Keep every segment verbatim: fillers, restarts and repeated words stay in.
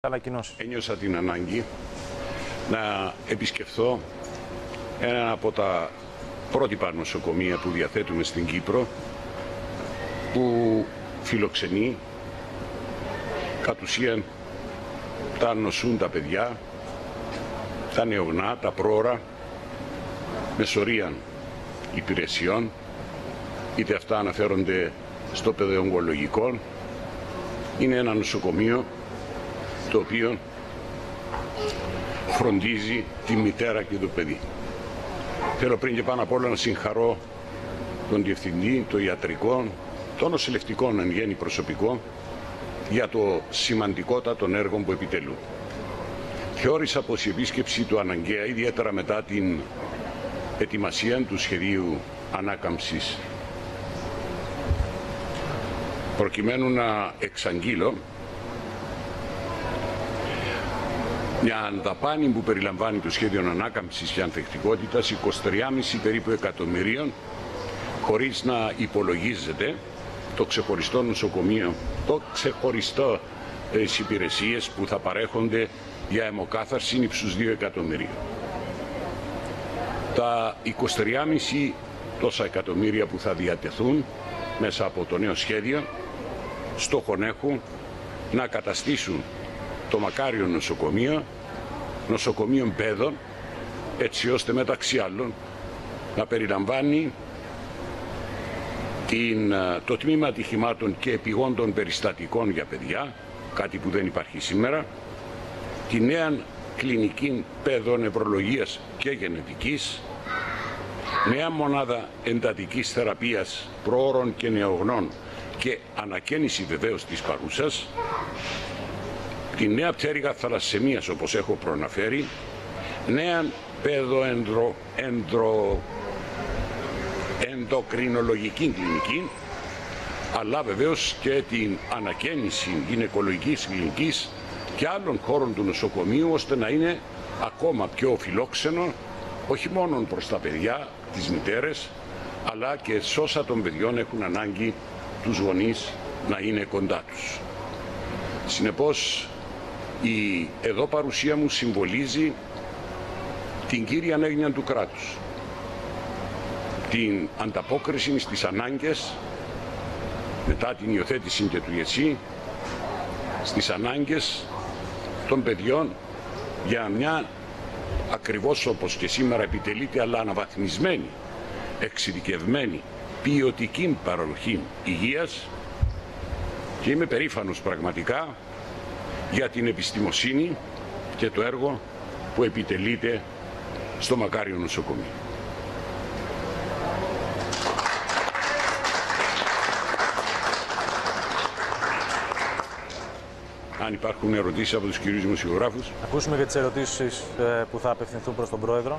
Ένιωσα την ανάγκη να επισκεφθώ ένα από τα πρότυπα νοσοκομεία που διαθέτουμε στην Κύπρο, που φιλοξενεί κατ' ουσίαν τα νοσούντα παιδιά, τα νεογνά, τα πρόωρα, με σωρία υπηρεσιών, είτε αυτά αναφέρονται στο παιδοογκολογικό. Είναι ένα νοσοκομείο το οποίο φροντίζει τη μητέρα και το παιδί. Θέλω πριν και πάνω απ' όλα να συγχαρώ τον διευθυντή, το ιατρικό, το νοσηλευτικό εν γέννη προσωπικό για το σημαντικότατο έργο που επιτελούν. Θεώρησα πως η επίσκεψη του αναγκαία, ιδιαίτερα μετά την ετοιμασία του σχεδίου ανάκαμψης, προκειμένου να εξαγγείλω μια δαπάνη που περιλαμβάνει το σχέδιο ανάκαμψης και ανθεκτικότητας είκοσι τρία κόμμα πέντε περίπου εκατομμυρίων, χωρίς να υπολογίζεται το ξεχωριστό νοσοκομείο, το ξεχωριστό τις υπηρεσίες που θα παρέχονται για αιμοκάθαρση ύψους δύο εκατομμυρίων. Τα είκοσι τρία κόμμα πέντε τόσα εκατομμύρια που θα διατεθούν μέσα από το νέο σχέδιο στόχον έχουν να καταστήσουν το μακάριο νοσοκομείο νοσοκομείων παιδών, έτσι ώστε μεταξύ άλλων να περιλαμβάνει την, το τμήμα ατυχημάτων και επιγόντων περιστατικών για παιδιά, κάτι που δεν υπάρχει σήμερα, τη νέα κλινική παιδονευρολογίας και γενετικής, νέα μονάδα εντατικής θεραπείας προώρων και νεογνών και ανακαίνιση βεβαίως της παρούσας, τη νέα πτέρυγα θαλασσαιμίας όπως έχω προαναφέρει, νέα παιδοενδρο, ενδρο, ενδοκρινολογική κλινική, αλλά βεβαίως και την ανακαίνιση γυναικολογικής κλινικής και άλλων χώρων του νοσοκομείου, ώστε να είναι ακόμα πιο φιλόξενο, όχι μόνο προς τα παιδιά, τις μητέρες, αλλά και σώσα των παιδιών έχουν ανάγκη τους γονείς να είναι κοντά τους. Συνεπώς, η εδώ παρουσία μου συμβολίζει την κύρια έννοια του κράτους, την ανταπόκριση στις ανάγκες μετά την υιοθέτηση και του ΙΕΣΥ, στις ανάγκες των παιδιών για μια ακριβώς όπως και σήμερα επιτελείται, αλλά αναβαθμισμένη, εξειδικευμένη, ποιοτική παροχή υγείας, και είμαι περήφανος πραγματικά για την επιστημοσύνη και το έργο που επιτελείται στο μακάριο νοσοκομείο. Αν υπάρχουν ερωτήσεις από τους κυρίους δημοσιογράφους. Ακούσουμε για τις ερωτήσεις που θα απευθυνθούν προς τον Πρόεδρο.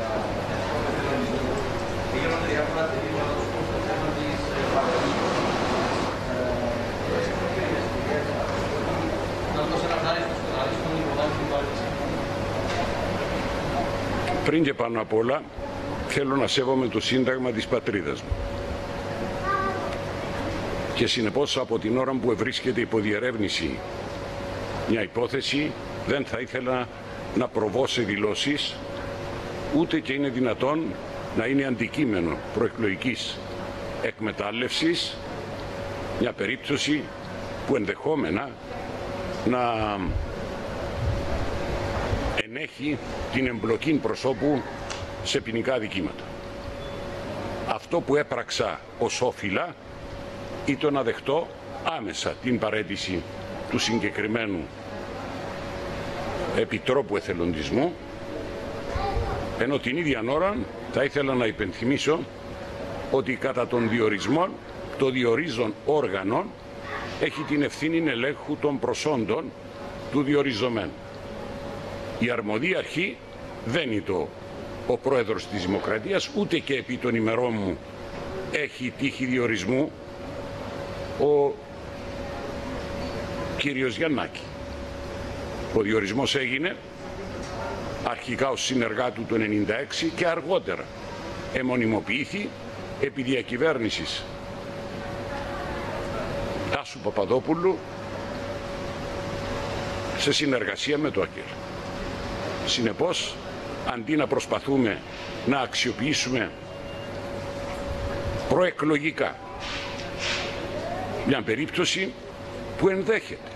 Πριν και πάνω απ' όλα, θέλω να σέβομαι το Σύνταγμα της πατρίδας μου. Και συνεπώς, από την ώρα που ευρίσκεται υπό διερεύνηση μια υπόθεση, δεν θα ήθελα να προβώ σε δηλώσεις, ούτε και είναι δυνατόν να είναι αντικείμενο προεκλογικής εκμετάλλευσης μια περίπτωση που ενδεχόμενα να ενέχει την εμπλοκή προσώπου σε ποινικά δικήματα. Αυτό που έπραξα ως όφυλα ήταν να δεχτώ άμεσα την παραίτηση του συγκεκριμένου Επιτρόπου Εθελοντισμού, ενώ την ίδια ώρα θα ήθελα να υπενθυμίσω ότι κατά τον διορισμό, το διορίζον όργανο έχει την ευθύνη ελέγχου των προσόντων του διοριζομένου. Η αρμοδία αρχή δεν είναι το, ο πρόεδρος της Δημοκρατίας, ούτε και επί των ημερών μου έχει τύχει διορισμού ο κύριος Γιαννάκη. Ο διορισμός έγινε αρχικά ως συνεργάτου του ενενήντα έξι και αργότερα εμονιμοποιήθη επί διακυβέρνησης Τάσου Παπαδόπουλου σε συνεργασία με το ΑΚΕΛ. Συνεπώς, αντί να προσπαθούμε να αξιοποιήσουμε προεκλογικά μια περίπτωση που ενδέχεται,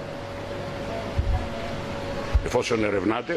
εφόσον ερευνάτε,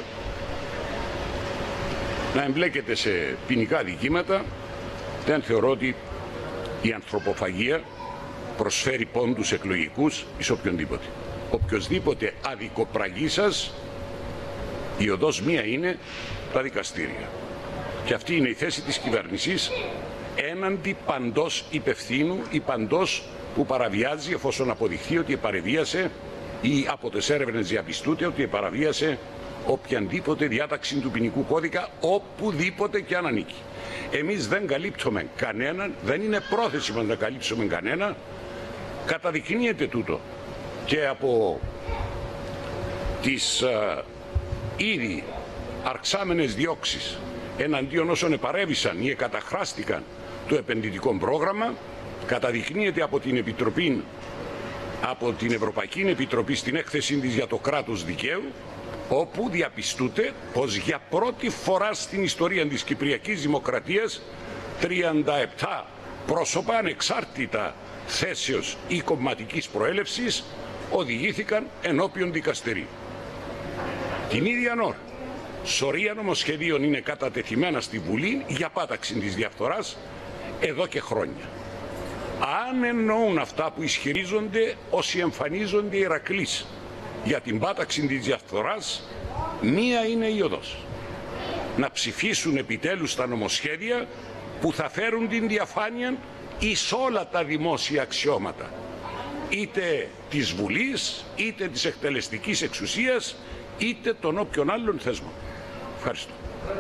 να εμπλέκεται σε ποινικά δικήματα, δεν θεωρώ ότι η ανθρωποφαγία προσφέρει πόντους εκλογικούς εις οποιονδήποτε. Οποιοσδήποτε αδικοπραγεί σας, η οδός μία είναι τα δικαστήρια. Και αυτή είναι η θέση της κυβέρνησης έναντι παντός υπευθύνου ή παντός που παραβιάζει, εφόσον αποδειχθεί ότι παραβίασε ή από τις έρευνες διαπιστούται ότι παραβίασε οποιαδήποτε διάταξη του ποινικού κώδικα, οπουδήποτε και αν ανήκει. Εμείς δεν καλύπτουμε κανέναν, δεν είναι πρόθεση μας να καλύψουμε κανένα. Καταδεικνύεται τούτο και από τις α, ήδη αρξάμενες διώξεις εναντίον όσων επαρέβησαν ή εκαταχράστηκαν το επενδυτικό πρόγραμμα. Καταδεικνύεται από την Επιτροπή, από την Ευρωπαϊκή Επιτροπή στην έκθεση της για το κράτος δικαίου, όπου διαπιστούται πως για πρώτη φορά στην ιστορία της Κυπριακής Δημοκρατίας τριάντα επτά πρόσωπα ανεξάρτητα θέσεως ή κομματικής προέλευσης οδηγήθηκαν ενώπιον δικαστηρίου. Την ίδια ώρα, σωρία νομοσχεδίων είναι κατατεθειμένα στη Βουλή για πάταξη της διαφθοράς εδώ και χρόνια. Αν εννοούν αυτά που ισχυρίζονται όσοι εμφανίζονται Ηρακλείς για την πάταξη της διαφθοράς, μία είναι η οδός. Να ψηφίσουν επιτέλους τα νομοσχέδια που θα φέρουν την διαφάνεια εις όλα τα δημόσια αξιώματα, είτε της Βουλής, είτε της εκτελεστικής εξουσίας, είτε των όποιων άλλων θεσμών. Ευχαριστώ.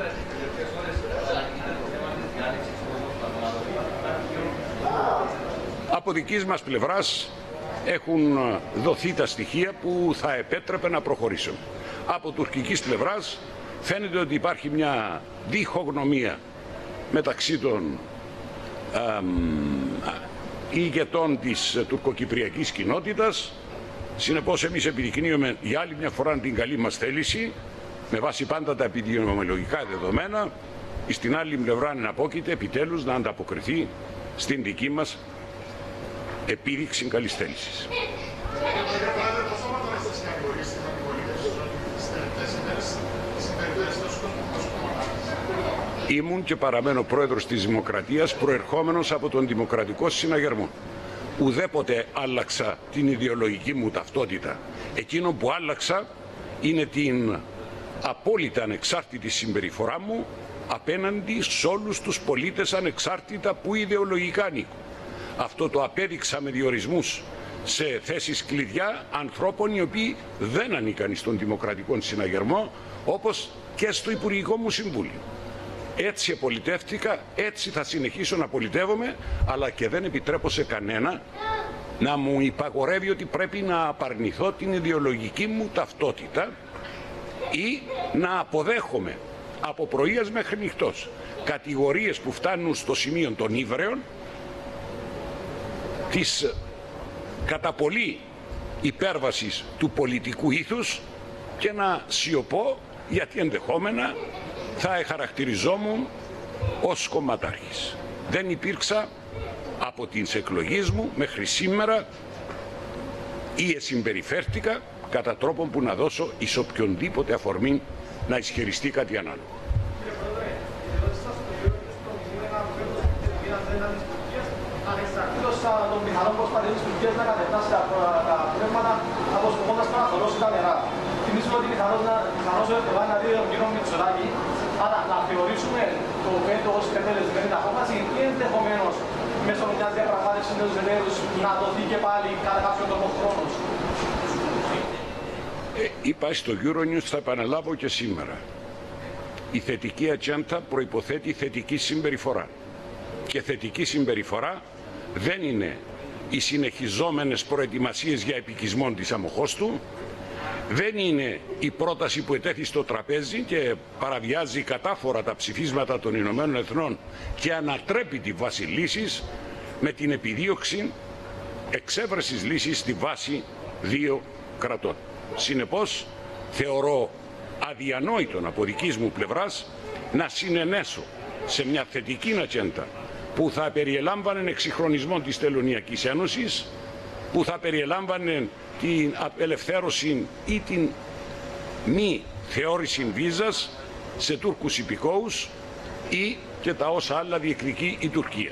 Από δικής μας πλευράς έχουν δοθεί τα στοιχεία που θα επέτρεπε να προχωρήσουμε. Από τουρκικής πλευράς φαίνεται ότι υπάρχει μια διχογνωμία μεταξύ των ηγετών της τουρκοκυπριακής κοινότητας. Συνεπώς εμείς επιδεικνύουμε για άλλη μια φορά την καλή μας θέληση με βάση πάντα τα επιδημιολογικά δεδομένα, στην άλλη πλευρά να απόκειται επιτέλους να ανταποκριθεί στην δική μας επίδειξη καλής θέλησης. Ήμουν και παραμένω πρόεδρος της Δημοκρατίας, προερχόμενος από τον Δημοκρατικό Συναγερμό. Ουδέποτε άλλαξα την ιδεολογική μου ταυτότητα. Εκείνο που άλλαξα είναι την απόλυτα ανεξάρτητη συμπεριφορά μου απέναντι σε όλους τους πολίτες ανεξάρτητα που ιδεολογικά ανήκουν. Αυτό το απέδειξα με διορισμούς σε θέσεις κλειδιά ανθρώπων οι οποίοι δεν ανήκαν στον Δημοκρατικό Συναγερμό, όπως και στο Υπουργικό μου Συμβούλιο. Έτσι επολιτεύτηκα, έτσι θα συνεχίσω να πολιτεύομαι, αλλά και δεν επιτρέπω σε κανένα να μου υπαγορεύει ότι πρέπει να απαρνηθώ την ιδεολογική μου ταυτότητα ή να αποδέχομαι από πρωίας μέχρι νυχτός κατηγορίες που φτάνουν στο σημείο των ύβρεων, της κατά πολύ υπέρβασης του πολιτικού ήθους, και να σιωπώ γιατί ενδεχόμενα θα χαρακτηριζόμουν ως κομματάρχης. Δεν υπήρξα από τις εκλογές μου μέχρι σήμερα ή συμπεριφέρθηκα κατά τρόπον που να δώσω εις οποιονδήποτε αφορμή να ισχυριστεί κάτι ανάλογο. Ανεξαρτήτως των πιθανών προσπαθειών της Τουρκίας να κατεβάσει τα πνεύματα αποσκοπώντας το να θωρώσει τα νερά. Θυμίζουμε ότι πιθανώς ο Ερντογάν να δει τον κύριο Μητσοτάκη, άρα να θεωρήσουμε το βέτο ως τετελεσμένη απόφαση ή ενδεχομένως μέσω μιας διαπραγμάτευσης με τους εταίρους να δοθεί και πάλι κατά κάποιο τρόπο χρόνος. Ε, είπα στο Euronews, θα επαναλάβω και σήμερα. Η θετική ατζέντα προϋποθέτει θετική συμπεριφορά. Και θετική συμπεριφορά δεν είναι οι συνεχιζόμενες προετοιμασίες για επικισμό της Αμοχώστου, δεν είναι η πρόταση που ετέθη στο τραπέζι και παραβιάζει κατάφορα τα ψηφίσματα των Ηνωμένων Εθνών και ανατρέπει τη βάση λύσης με την επιδίωξη εξέβρεσης λύσης στη βάση δύο κρατών. Συνεπώς, θεωρώ αδιανόητον από δικής μου πλευράς να συνενέσω σε μια θετική ατζέντα που θα περιελάμβανε εξυγχρονισμό της Τελωνειακής Ένωσης, που θα περιελάμβανε την απελευθέρωση ή την μη θεώρηση βίζας σε Τούρκους υπηκόους ή και τα όσα άλλα διεκδικεί η Τουρκία.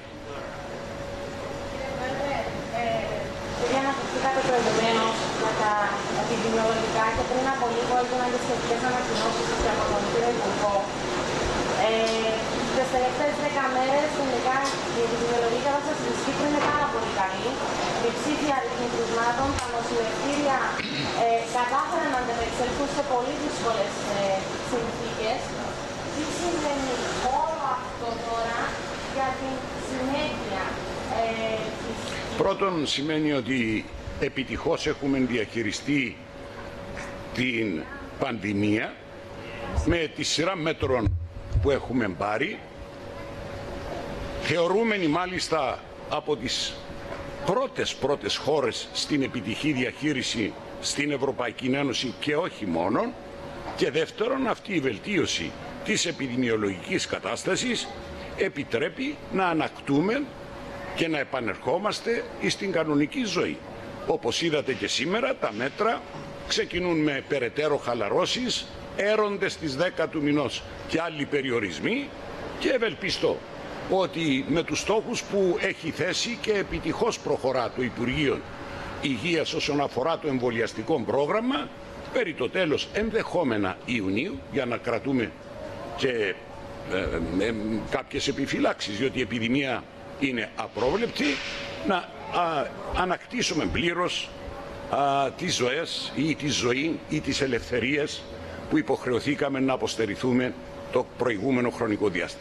Επειδή αναφερθήκατε προηγουμένως για τα επιδημιολογικά και πριν από λίγο έγιναν και σχετικές ανακοινώσεις από τον κύριο Υπουργό. Ε, τις τελευταίες δέκα μέρες γενικά η επιδημιολογική κατάσταση της Κύπρου είναι πάρα πολύ καλή. Υψήφια αριθμοί κρουσμάτων, τα νοσηλευτήρια ε, κατάφεραν να αντεπεξέλθουν σε πολύ δύσκολες ε, συνθήκες. Τι σημαίνει όλο αυτό τώρα για την συνέχεια ε, της... Πρώτον, σημαίνει ότι επιτυχώς έχουμε διαχειριστεί την πανδημία με τη σειρά μέτρων που έχουμε πάρει, θεωρούμενοι μάλιστα από τις πρώτες πρώτες χώρες στην επιτυχή διαχείριση στην Ευρωπαϊκή Ένωση και όχι μόνο. Και δεύτερον, αυτή η βελτίωση της επιδημιολογικής κατάστασης επιτρέπει να ανακτούμε και να επανερχόμαστε στην κανονική ζωή. Όπως είδατε και σήμερα, τα μέτρα ξεκινούν με περαιτέρω χαλαρώσεις, έρονται στις δέκα του μηνός και άλλοι περιορισμοί, και ευελπιστώ ότι με τους στόχους που έχει θέσει και επιτυχώς προχωρά το Υπουργείο Υγείας όσον αφορά το εμβολιαστικό πρόγραμμα, περί το τέλος ενδεχόμενα Ιουνίου, για να κρατούμε και ε, ε, κάποιες επιφυλάξεις, διότι η επιδημία είναι απρόβλεπτη, να α, ανακτήσουμε πλήρως α, τις ζωές ή τη ζωή ή τις ελευθερίες που υποχρεωθήκαμε να αποστερηθούμε το προηγούμενο χρονικό διάστημα.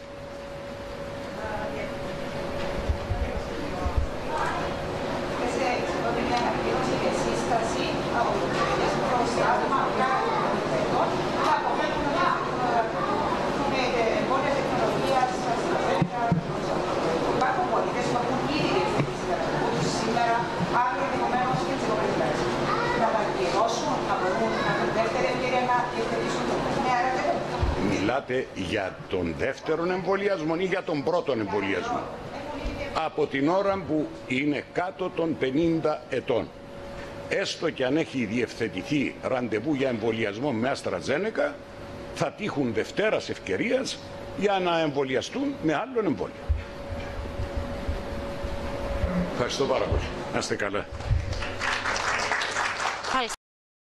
Μιλάτε για τον δεύτερον εμβολιασμό ή για τον πρώτον εμβολιασμό? Από την ώρα που είναι κάτω των πενήντα ετών, έστω και αν έχει διευθετηθεί ραντεβού για εμβολιασμό με AstraZeneca, θα τύχουν δευτέρας ευκαιρίας για να εμβολιαστούν με άλλον εμβόλιο. Ευχαριστώ πάρα πολύ. Να είστε καλά.